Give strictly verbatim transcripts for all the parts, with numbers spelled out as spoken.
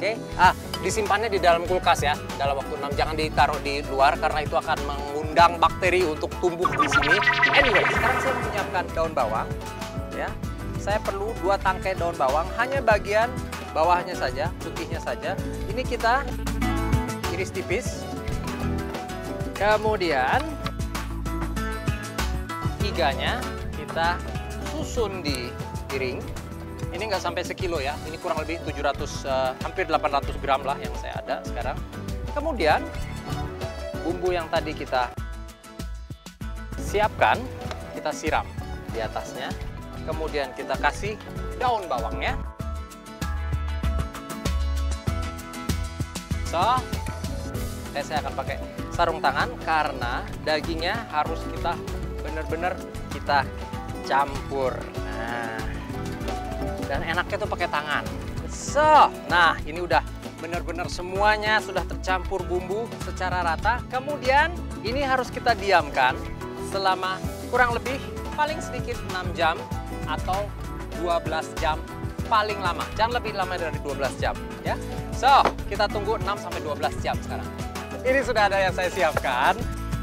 Oke, ah disimpannya di dalam kulkas ya, dalam waktu enam, jangan ditaruh di luar karena itu akan mengundang bakteri untuk tumbuh di sini. Anyway, sekarang saya menyiapkan daun bawang, ya. Saya perlu dua tangkai daun bawang, hanya bagian bawahnya saja, putihnya saja. Ini kita iris tipis. Kemudian iganya kita susun di piring. Ini nggak sampai sekilo ya, ini kurang lebih tujuh ratus, uh, hampir delapan ratus gram lah yang saya ada sekarang. Kemudian bumbu yang tadi kita siapkan, kita siram di atasnya. Kemudian kita kasih daun bawangnya. So, eh, saya akan pakai sarung tangan karena dagingnya harus kita benar-benar kita campur. Nah, dan enaknya tuh pakai tangan. So, nah ini udah benar-benar semuanya sudah tercampur bumbu secara rata. Kemudian ini harus kita diamkan selama kurang lebih paling sedikit enam jam atau dua belas jam paling lama. Jangan lebih lama dari dua belas jam ya. So, kita tunggu enam sampai dua belas jam sekarang. Ini sudah ada yang saya siapkan.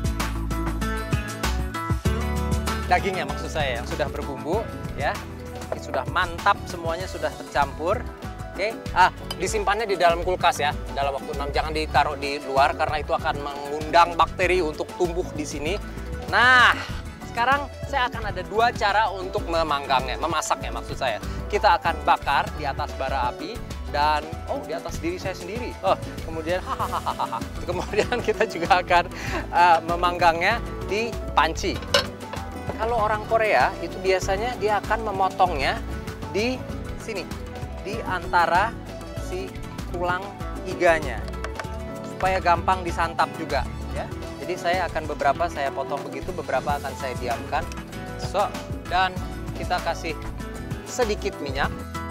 Dagingnya maksud saya yang sudah berbumbu ya. Ini sudah mantap, semuanya sudah tercampur. Oke, ah disimpannya di dalam kulkas ya, dalam waktu enam, jangan ditaruh di luar karena itu akan mengundang bakteri untuk tumbuh di sini. Nah, sekarang saya akan ada dua cara untuk memanggangnya, memasaknya maksud saya. Kita akan bakar di atas bara api dan oh di atas diri saya sendiri. Oh, kemudian hahaha. Kemudian kita juga akan uh, memanggangnya di panci. Kalau orang Korea itu biasanya dia akan memotongnya di sini, di antara si tulang iganya, supaya gampang disantap juga ya. Jadi saya akan beberapa saya potong begitu, beberapa akan saya diamkan. So, dan kita kasih sedikit minyak,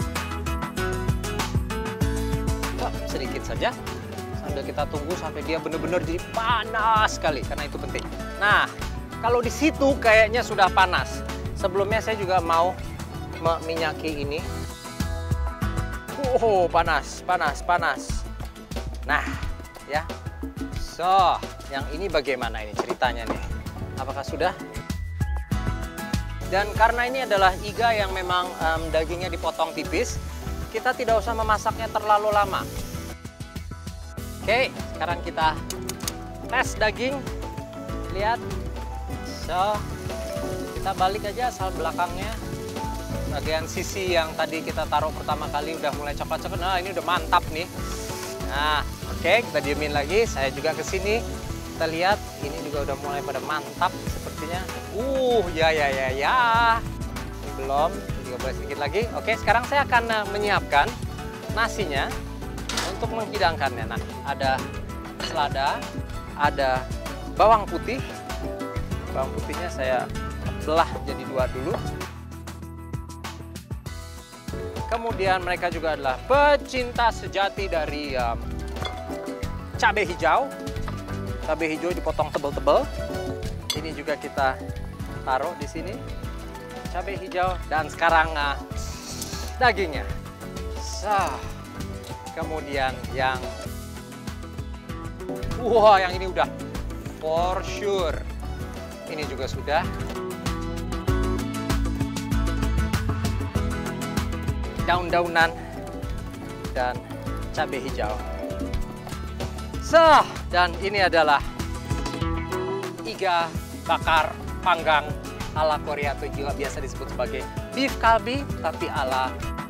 so, sedikit saja, sambil kita tunggu sampai dia benar-benar jadi panas sekali karena itu penting. Nah, kalau di situ kayaknya sudah panas. Sebelumnya saya juga mau meminyaki ini. Oh, panas, panas, panas. Nah, ya. So, yang ini bagaimana ini ceritanya nih? Apakah sudah? Dan karena ini adalah iga yang memang um, dagingnya dipotong tipis, kita tidak usah memasaknya terlalu lama. Oke, sekarang kita tes daging. Lihat. So, kita balik aja asal belakangnya. Bagian sisi yang tadi kita taruh pertama kali udah mulai coklat-coklat. Nah, ini udah mantap nih. Nah, oke, okay, kita diemin lagi. Saya juga ke sini. Kita lihat, ini juga udah mulai pada mantap sepertinya. Uh, ya ya ya ya. Ini belum, ini juga boleh sedikit lagi. Oke, okay, sekarang saya akan menyiapkan nasinya untuk menghidangkannya. Nah, ada selada, ada bawang putih. Bawang putihnya saya belah jadi dua dulu. Kemudian mereka juga adalah pecinta sejati dari um, cabai hijau. Cabai hijau dipotong tebal-tebal. Ini juga kita taruh di sini. Cabai hijau dan sekarang uh, dagingnya. So, kemudian yang wah, yang ini udah for sure. Ini juga sudah. Daun-daunan dan cabai hijau. So, dan ini adalah iga bakar panggang ala Korea atau juga biasa disebut sebagai beef kalbi tapi ala